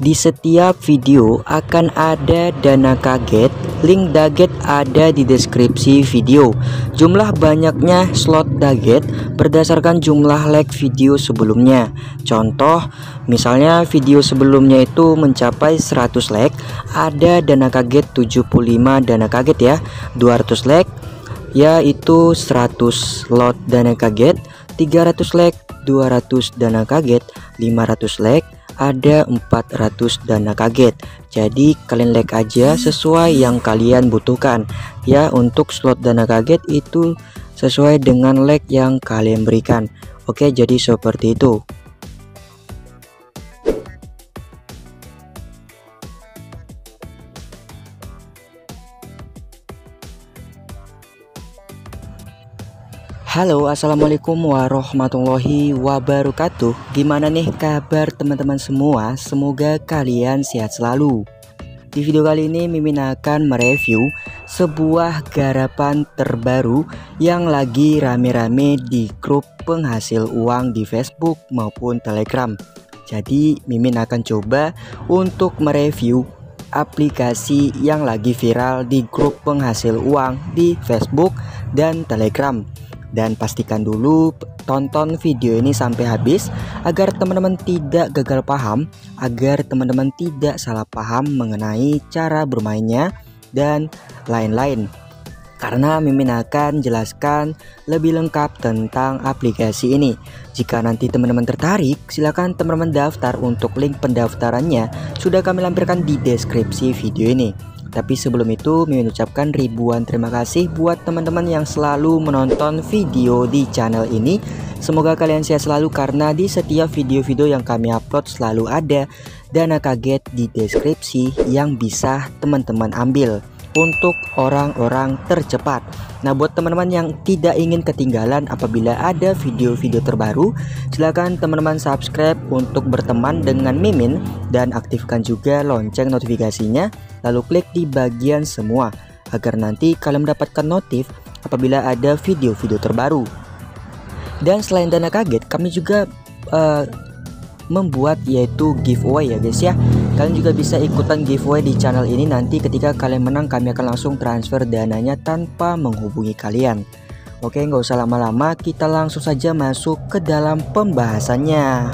Di setiap video akan ada dana kaget, link daget ada di deskripsi video. Jumlah banyaknya slot daget berdasarkan jumlah like video sebelumnya. Contoh, misalnya video sebelumnya itu mencapai 100 like, ada dana kaget 75 dana kaget ya. 200 like yaitu 100 slot dana kaget, 300 like 200 dana kaget, 500 like ada 400 dana kaget. Jadi kalian like aja sesuai yang kalian butuhkan ya. Untuk slot dana kaget itu sesuai dengan like yang kalian berikan. Oke, jadi seperti itu. Halo, assalamualaikum warahmatullahi wabarakatuh. Gimana nih kabar teman-teman semua? Semoga kalian sehat selalu. Di video kali ini Mimin akan mereview sebuah garapan terbaru yang lagi rame-rame di grup penghasil uang di Facebook maupun Telegram. Jadi Mimin akan coba untuk mereview aplikasi yang lagi viral di grup penghasil uang di Facebook dan Telegram. Dan pastikan dulu tonton video ini sampai habis agar teman-teman tidak gagal paham, agar teman-teman tidak salah paham mengenai cara bermainnya dan lain-lain. Karena Mimin akan jelaskan lebih lengkap tentang aplikasi ini. Jika nanti teman-teman tertarik, silakan teman-teman daftar. Untuk link pendaftarannya sudah kami lampirkan di deskripsi video ini. Tapi sebelum itu Mimin ucapkan ribuan terima kasih buat teman-teman yang selalu menonton video di channel ini. Semoga kalian sehat selalu karena di setiap video-video yang kami upload selalu ada dana kaget di deskripsi yang bisa teman-teman ambil untuk orang-orang tercepat. Nah, buat teman-teman yang tidak ingin ketinggalan apabila ada video-video terbaru, silakan teman-teman subscribe untuk berteman dengan Mimin dan aktifkan juga lonceng notifikasinya, lalu klik di bagian semua agar nanti kalian mendapatkan notif apabila ada video-video terbaru. Dan selain dana kaget, kami juga membuat yaitu giveaway ya guys ya. Kalian juga bisa ikutan giveaway di channel ini. Nanti ketika kalian menang kami akan langsung transfer dananya tanpa menghubungi kalian. Oke, nggak usah lama-lama, kita langsung saja masuk ke dalam pembahasannya.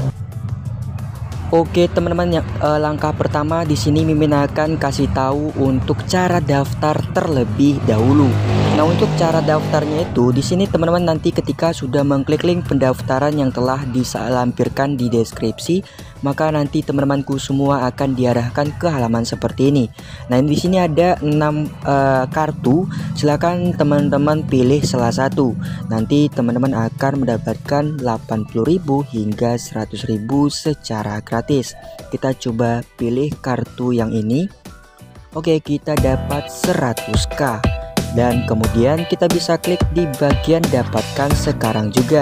Oke teman-teman, langkah pertama di sini Mimin akan kasih tahu untuk cara daftar terlebih dahulu. Nah, untuk cara daftarnya itu di sini teman-teman nanti ketika sudah mengklik link pendaftaran yang telah dilampirkan di deskripsi, maka nanti teman-temanku semua akan diarahkan ke halaman seperti ini. Nah, di sini ada 6 kartu. Silakan teman-teman pilih salah satu. Nanti teman-teman akan mendapatkan 80.000 hingga 100.000 secara gratis. Kita coba pilih kartu yang ini. Oke, kita dapat 100k. Dan kemudian kita bisa klik di bagian dapatkan sekarang juga.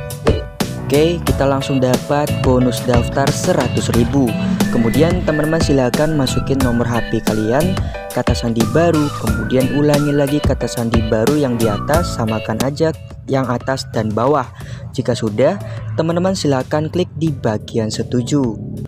Oke, kita langsung dapat bonus daftar 100.000. Kemudian teman-teman silakan masukin nomor HP kalian, kata sandi baru, kemudian ulangi lagi kata sandi baru yang di atas, samakan aja yang atas dan bawah. Jika sudah, teman-teman silakan klik di bagian setuju.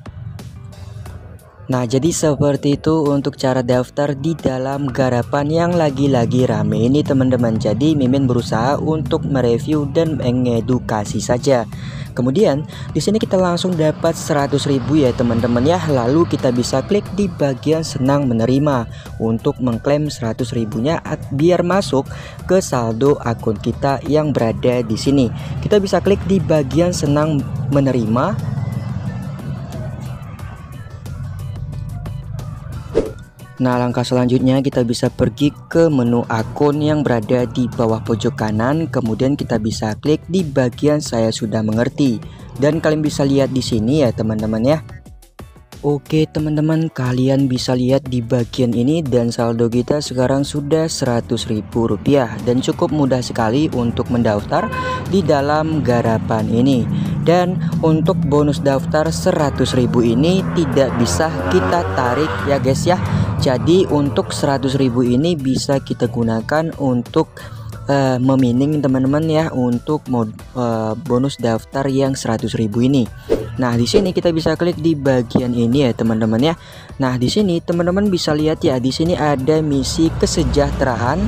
Nah, jadi seperti itu untuk cara daftar di dalam garapan yang lagi-lagi rame ini teman-teman. Jadi Mimin berusaha untuk mereview dan mengedukasi saja. Kemudian di sini kita langsung dapat 100.000 ya teman-teman ya. Lalu kita bisa klik di bagian senang menerima untuk mengklaim 100.000-nya biar masuk ke saldo akun kita yang berada di sini. Kita bisa klik di bagian senang menerima. Nah, langkah selanjutnya kita bisa pergi ke menu akun yang berada di bawah pojok kanan, kemudian kita bisa klik di bagian saya sudah mengerti. Dan kalian bisa lihat di sini ya teman-teman ya. Oke teman-teman, kalian bisa lihat di bagian ini dan saldo kita sekarang sudah Rp100.000 dan cukup mudah sekali untuk mendaftar di dalam garapan ini. Dan untuk bonus daftar 100.000 ini tidak bisa kita tarik ya guys ya. Jadi untuk 100.000 ini bisa kita gunakan untuk memining teman-teman ya, untuk bonus daftar yang 100.000 ini. Nah, di sini kita bisa klik di bagian ini ya teman-teman ya. Nah, di sini teman-teman bisa lihat ya, di sini ada misi kesejahteraan.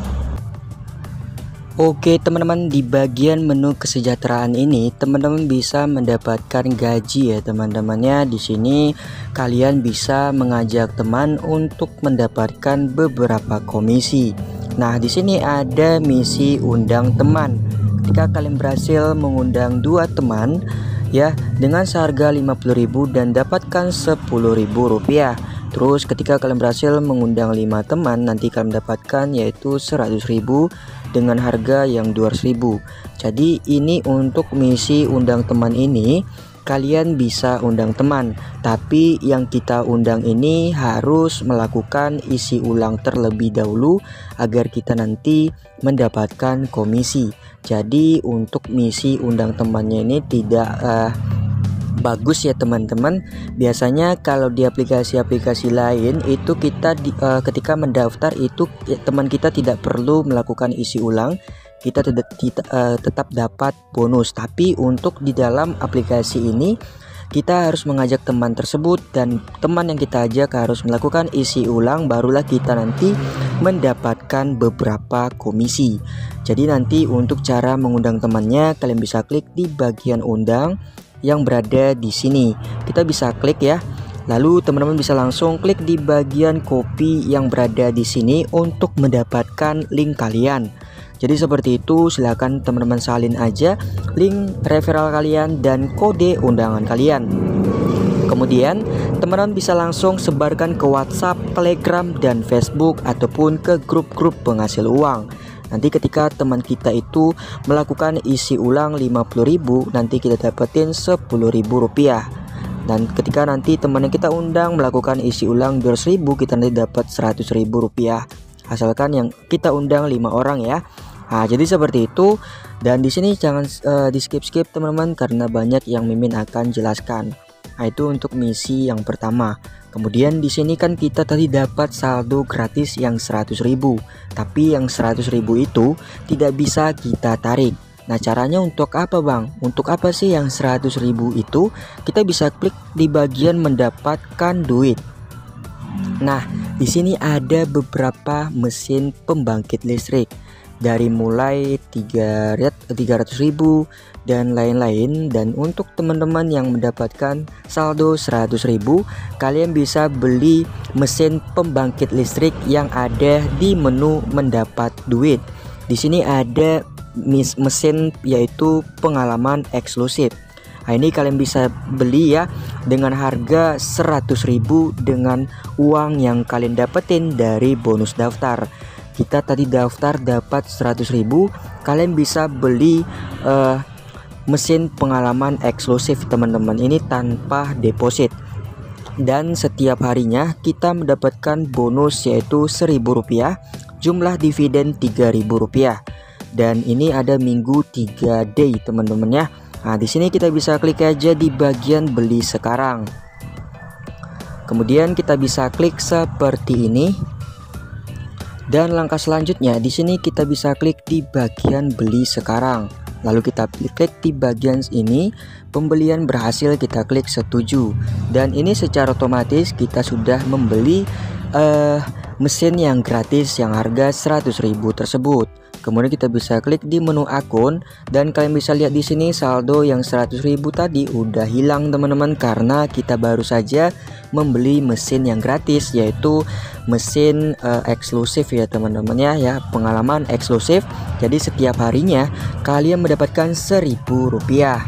Oke teman-teman, di bagian menu kesejahteraan ini teman-teman bisa mendapatkan gaji ya teman-teman ya. Di sini kalian bisa mengajak teman untuk mendapatkan beberapa komisi. Nah, di sini ada misi undang teman. Ketika kalian berhasil mengundang 2 teman ya dengan seharga 50.000 dan dapatkan 10.000 rupiah. Terus ketika kalian berhasil mengundang 5 teman, nanti kalian mendapatkan yaitu 100.000 dengan harga yang 200.000. Jadi ini untuk misi undang teman ini kalian bisa undang teman, tapi yang kita undang ini harus melakukan isi ulang terlebih dahulu agar kita nanti mendapatkan komisi. Jadi untuk misi undang temannya ini tidak bagus ya teman-teman. Biasanya kalau di aplikasi-aplikasi lain itu kita ketika mendaftar itu teman kita tidak perlu melakukan isi ulang, kita tetap dapat bonus. Tapi untuk di dalam aplikasi ini kita harus mengajak teman tersebut dan teman yang kita ajak harus melakukan isi ulang, barulah kita nanti mendapatkan beberapa komisi. Jadi nanti untuk cara mengundang temannya kalian bisa klik di bagian undang yang berada di sini. Kita bisa klik ya. Lalu teman-teman bisa langsung klik di bagian copy yang berada di sini untuk mendapatkan link kalian. Jadi seperti itu, silakan teman-teman salin aja link referral kalian dan kode undangan kalian. Kemudian teman-teman bisa langsung sebarkan ke WhatsApp, Telegram, dan Facebook ataupun ke grup-grup penghasil uang. Nanti ketika teman kita itu melakukan isi ulang 50.000, nanti kita dapetin 10.000 rupiah. Dan ketika nanti teman yang kita undang melakukan isi ulang 200.000, kita nanti dapat 100.000 rupiah. Asalkan yang kita undang 5 orang ya. Nah, jadi seperti itu. Dan di sini jangan di skip-skip teman-teman, karena banyak yang Mimin akan jelaskan. Nah, itu untuk misi yang pertama. Kemudian di sini kan kita tadi dapat saldo gratis yang 100.000, tapi yang 100.000 itu tidak bisa kita tarik. Nah, caranya untuk apa Bang? Untuk apa sih yang 100.000 itu? Kita bisa klik di bagian mendapatkan duit. Nah, di sini ada beberapa mesin pembangkit listrik dari mulai 300.000 dan lain-lain. Dan untuk teman-teman yang mendapatkan saldo 100.000, kalian bisa beli mesin pembangkit listrik yang ada di menu mendapat duit. Di sini ada mesin yaitu pengalaman eksklusif. Nah, ini kalian bisa beli ya dengan harga 100.000 dengan uang yang kalian dapetin dari bonus daftar. Kita tadi daftar dapat 100.000, kalian bisa beli mesin pengalaman eksklusif teman-teman, ini tanpa deposit. Dan setiap harinya kita mendapatkan bonus yaitu 1.000 rupiah, jumlah dividen 3.000 rupiah. Dan ini ada minggu 3 day teman-teman ya. Nah, di sini kita bisa klik aja di bagian beli sekarang. Kemudian kita bisa klik seperti ini. Dan langkah selanjutnya di sini kita bisa klik di bagian beli sekarang. Lalu kita klik di bagian ini, pembelian berhasil, kita klik setuju. Dan ini secara otomatis kita sudah membeli mesin yang gratis yang harga 100.000 tersebut. Kemudian kita bisa klik di menu akun dan kalian bisa lihat di sini saldo yang 100.000 tadi udah hilang teman-teman, karena kita baru saja membeli mesin yang gratis yaitu mesin eksklusif ya teman-teman ya, pengalaman eksklusif. Jadi setiap harinya kalian mendapatkan 1.000 rupiah.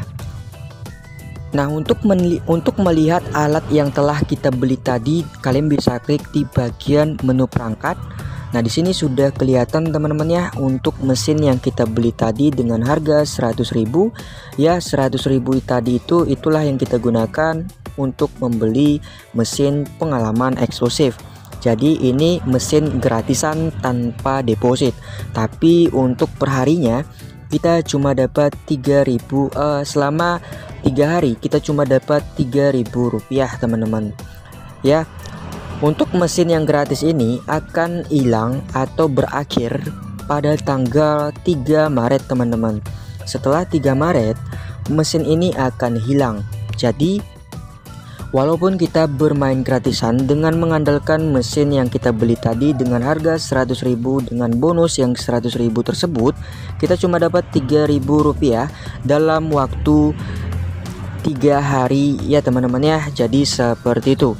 Nah, untuk melihat alat yang telah kita beli tadi, kalian bisa klik di bagian menu perangkat. Nah, di sini sudah kelihatan teman-teman ya untuk mesin yang kita beli tadi dengan harga 100.000 ya. 100.000 tadi itulah yang kita gunakan untuk membeli mesin pengalaman eksklusif. Jadi ini mesin gratisan tanpa deposit. Tapi untuk perharinya kita cuma dapat 3.000 selama 3 hari kita cuma dapat 3.000 rupiah teman-teman ya. Untuk mesin yang gratis ini akan hilang atau berakhir pada tanggal 3 Maret teman-teman. Setelah 3 Maret mesin ini akan hilang. Jadi walaupun kita bermain gratisan dengan mengandalkan mesin yang kita beli tadi dengan harga 100.000 dengan bonus yang 100.000 tersebut, kita cuma dapat Rp3.000 dalam waktu 3 hari ya teman-teman ya. Jadi seperti itu.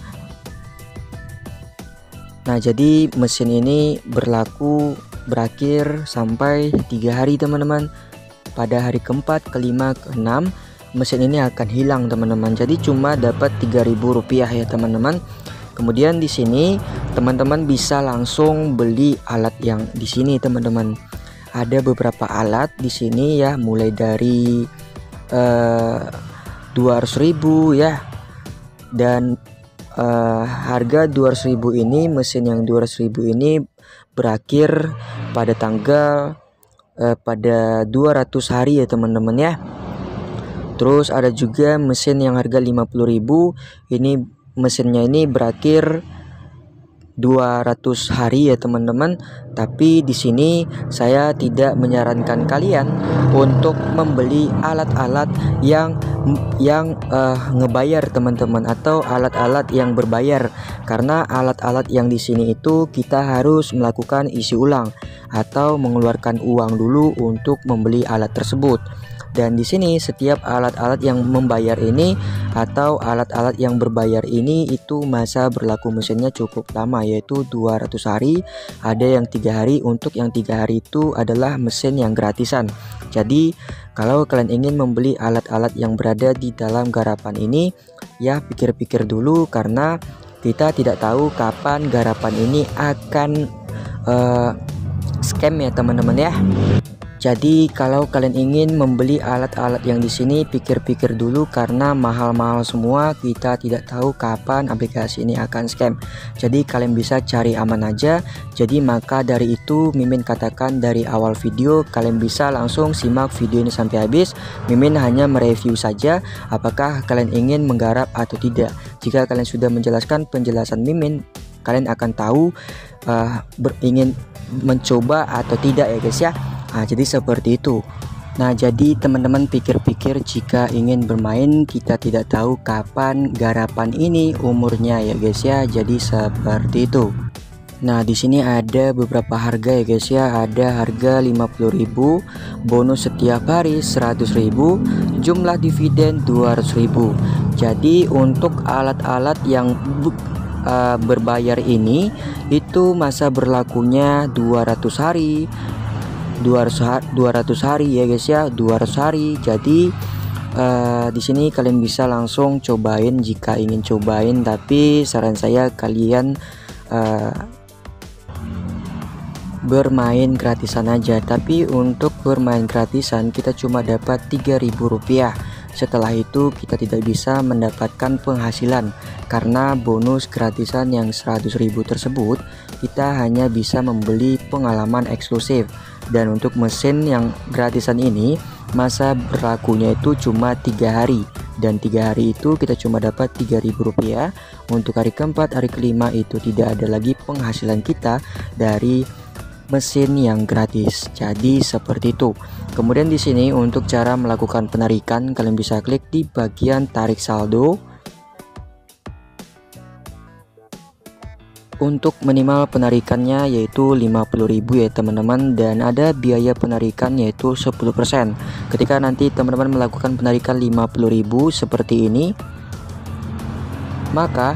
Nah, jadi mesin ini berakhir sampai 3 hari teman-teman. Pada hari keempat, kelima, keenam mesin ini akan hilang teman-teman. Jadi cuma dapat Rp3.000 ya teman-teman. Kemudian di sini teman-teman bisa langsung beli alat yang di sini teman-teman. Ada beberapa alat di sini ya, mulai dari 200.000 ya. Dan harga 200.000 ini, mesin yang 200.000 ini berakhir pada tanggal pada 200 hari ya teman-teman ya. Terus ada juga mesin yang harga 50.000, ini mesinnya ini berakhir 200 hari ya teman-teman. Tapi di sini saya tidak menyarankan kalian untuk membeli alat-alat yang ngebayar teman-teman, atau alat-alat yang berbayar, karena alat-alat yang di sini itu kita harus melakukan isi ulang atau mengeluarkan uang dulu untuk membeli alat tersebut. Dan di sini setiap alat-alat yang membayar ini atau alat-alat yang berbayar ini itu masa berlaku mesinnya cukup lama, yaitu 200 hari. Ada yang 3 hari. Untuk yang 3 hari itu adalah mesin yang gratisan. Jadi kalau kalian ingin membeli alat-alat yang berada di dalam garapan ini, ya pikir-pikir dulu, karena kita tidak tahu kapan garapan ini akan scam ya teman-teman ya. Jadi kalau kalian ingin membeli alat-alat yang di sini, pikir-pikir dulu, karena mahal-mahal semua. Kita tidak tahu kapan aplikasi ini akan scam. Jadi kalian bisa cari aman aja. Jadi maka dari itu Mimin katakan dari awal video, kalian bisa langsung simak video ini sampai habis. Mimin hanya mereview saja apakah kalian ingin menggarap atau tidak. Jika kalian sudah menjelaskan penjelasan Mimin, kalian akan tahu ingin mencoba atau tidak ya guys ya. Nah, jadi seperti itu. Nah, jadi teman-teman pikir-pikir, jika ingin bermain kita tidak tahu kapan garapan ini umurnya ya guys ya. Jadi seperti itu. Nah, di sini ada beberapa harga ya guys ya. Ada harga 50.000, bonus setiap hari 100.000, jumlah dividen 200.000. Jadi untuk alat-alat yang berbayar ini itu masa berlakunya 200 hari. 200 hari ya guys ya, 200 hari. Jadi di sini kalian bisa langsung cobain jika ingin cobain, tapi saran saya kalian bermain gratisan aja. Tapi untuk bermain gratisan kita cuma dapat Rp3.000. Setelah itu kita tidak bisa mendapatkan penghasilan, karena bonus gratisan yang 100.000 tersebut kita hanya bisa membeli pengalaman eksklusif. Dan untuk mesin yang gratisan ini masa berlakunya itu cuma 3 hari, dan 3 hari itu kita cuma dapat Rp3.000. Untuk hari keempat, hari kelima itu tidak ada lagi penghasilan kita dari mesin yang gratis. Jadi seperti itu. Kemudian di sini untuk cara melakukan penarikan, kalian bisa klik di bagian tarik saldo. Untuk minimal penarikannya yaitu 50.000 ya teman-teman, dan ada biaya penarikan yaitu 10%. Ketika nanti teman-teman melakukan penarikan 50.000 seperti ini, maka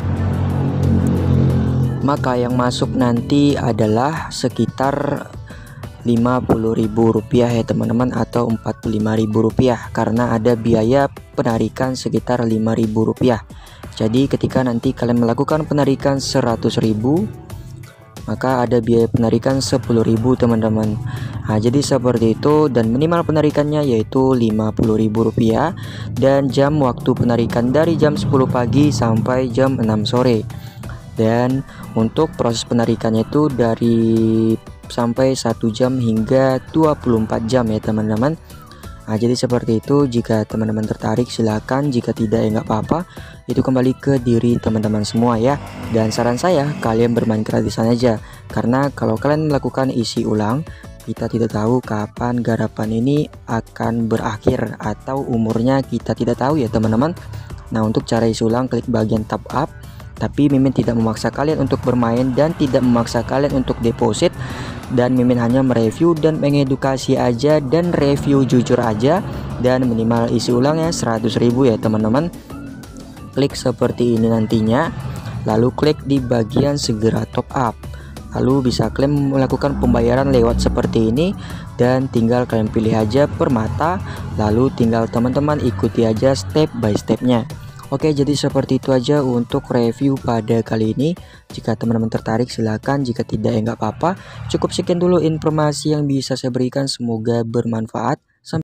yang masuk nanti adalah sekitar Rp50.000 ya teman-teman, atau Rp45.000, karena ada biaya penarikan sekitar Rp5.000. Jadi ketika nanti kalian melakukan penarikan 100.000, maka ada biaya penarikan 10.000 teman-teman. Nah, jadi seperti itu, dan minimal penarikannya yaitu Rp50.000, dan jam waktu penarikan dari jam 10 pagi sampai jam 6 sore. Dan untuk proses penarikannya itu dari sampai 1 jam hingga 24 jam ya teman-teman. Nah, jadi seperti itu. Jika teman-teman tertarik silakan, jika tidak ya nggak apa-apa, itu kembali ke diri teman-teman semua ya. Dan saran saya kalian bermain gratisan aja, karena kalau kalian melakukan isi ulang, kita tidak tahu kapan garapan ini akan berakhir atau umurnya kita tidak tahu ya teman-teman. Nah, untuk cara isi ulang klik bagian top up. Tapi Mimin tidak memaksa kalian untuk bermain dan tidak memaksa kalian untuk deposit, dan Mimin hanya mereview dan mengedukasi aja dan review jujur aja, dan minimal isi ulangnya 100.000 ya teman-teman. Klik seperti ini nantinya, lalu klik di bagian segera top up, lalu bisa kalian melakukan pembayaran lewat seperti ini, dan tinggal kalian pilih aja permata, lalu tinggal teman-teman ikuti aja step by stepnya. Oke, jadi seperti itu aja untuk review pada kali ini. Jika teman-teman tertarik silahkan, jika tidak ya nggak apa-apa. Cukup sekian dulu informasi yang bisa saya berikan, semoga bermanfaat.